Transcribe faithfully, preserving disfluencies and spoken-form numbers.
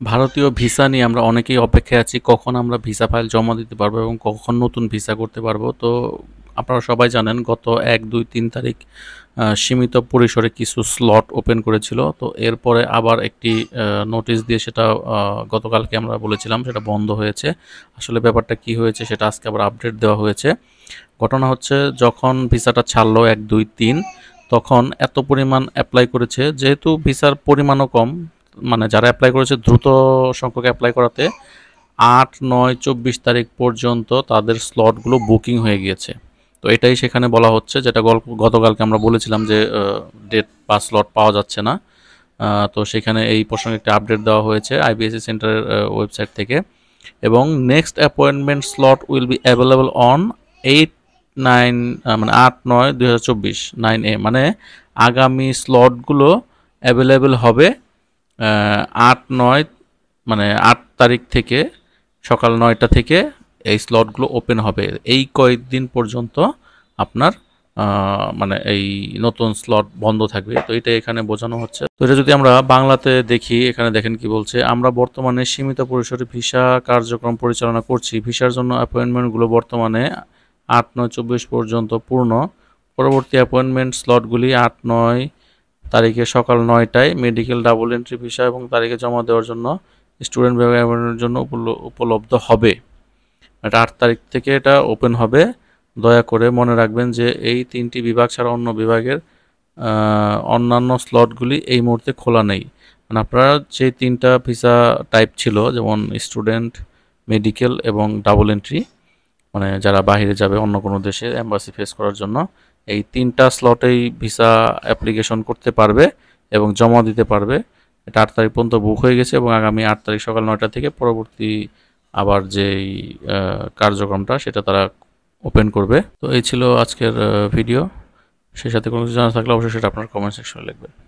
ভারতীয় ভিসা নিয়ে আমরা অনেকেই অপেক্ষায় আছি কখন আমরা ভিসা ফাইল জমা দিতে পারবো এবং কখন নতুন ভিসা করতে পারবো। তো আপনারা সবাই জানেন গত এক দুই তিন তারিখ আহ, সীমিত পরিসরে কিছু স্লট ওপেন করেছিল। তো এরপরে আবার একটি নোটিশ দিয়ে সেটা আহ, গতকালকে আমরা বলেছিলাম সেটা বন্ধ হয়েছে। আসলে ব্যাপারটা কি হয়েছে সেটা আজকে আবার আপডেট দেওয়া হয়েছে। ঘটনা হচ্ছে যখন ভিসাটা ছাড়লো এক দুই তিন, তখন এত পরিমাণ অ্যাপ্লাই করেছে, যেহেতু ভিসার পরিমাণও কম, মানে যারা অ্যাপ্লাই করেছে দ্রুত সংখ্যক অ্যাপ্লাই করাতে আট নয় চব্বিশ তারিখ পর্যন্ত তাদের স্লটগুলো বুকিং হয়ে গিয়েছে। তো এটাই সেখানে বলা হচ্ছে, যেটা গল্প গতকালকে আমরা বলেছিলাম যে ডেট বা স্লট পাওয়া যাচ্ছে না। আহ, তো সেখানে এই প্রসঙ্গে একটা আপডেট দেওয়া হয়েছে আইবিএসসি সেন্টারের ওয়েবসাইট থেকে। এবং next appointment slot will be available on eight nine, মানে আট নয় দুই হাজার চব্বিশ নাইন এ, মানে আগামী স্লটগুলো অ্যাভেলেবেল হবে আহ, আট নয়, মানে আট তারিখ থেকে সকাল নয়টা থেকে এই স্লটগুলো ওপেন হবে। এই কয়েকদিন পর্যন্ত আপনার আহ, মানে এই নতুন স্লট বন্ধ থাকবে। তো এটা এখানে বোঝানো হচ্ছে। তো এটা যদি আমরা বাংলাতে দেখি, এখানে দেখেন কি বলছে: আমরা বর্তমানে সীমিত পরিসরে ভিসা কার্যক্রম পরিচালনা করছি। ভিসার জন্য অ্যাপয়েন্টমেন্টগুলো বর্তমানে আট নয় চব্বিশ পর্যন্ত পূর্ণ। পরবর্তী অ্যাপয়েন্টমেন্ট স্লটগুলি আট নয় তারিখে সকাল নয়টায় মেডিকেল ডাবল এন্ট্রি ভিসা এবং তারিখে জমা দেওয়ার জন্য স্টুডেন্ট বিভাগের জন্য উপলব্ধ হবে। এটা আট তারিখ থেকে এটা ওপেন হবে। দয়া করে মনে রাখবেন যে এই তিনটি বিভাগ ছাড়া অন্য বিভাগের অন্যান্য স্লটগুলি এই মুহূর্তে খোলা নেই। মানে আপনারা যে তিনটা ভিসা টাইপ ছিল, যেমন স্টুডেন্ট, মেডিকেল এবং ডাবল এন্ট্রি, মানে যারা বাইরে যাবে অন্য কোনো দেশে এম্বাসি ফেস করার জন্য, এই তিনটা স্লটেই ভিসা অ্যাপ্লিকেশন করতে পারবে এবং জমা দিতে পারবে। এটা আট তারিখ পর্যন্ত বুক হয়ে গেছে এবং আগামী আট তারিখ সকাল নয়টা থেকে পরবর্তী আবার যেই কার্যক্রমটা সেটা তারা ওপেন করবে। তো এই ছিল আজকের ভিডিও। সেই সাথে কোনো কিছু জানা থাকলে অবশ্যই সেটা আপনার কমেন্ট সেকশনে লিখবেন।